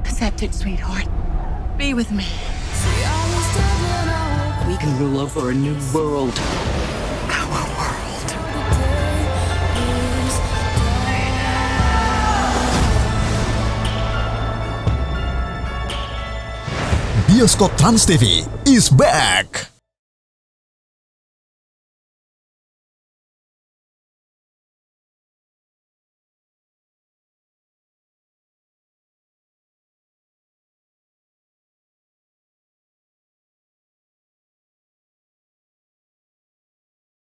Accept it, sweetheart. Be with me. We can rule over a new world. Our world. Bioskop Trans TV is back.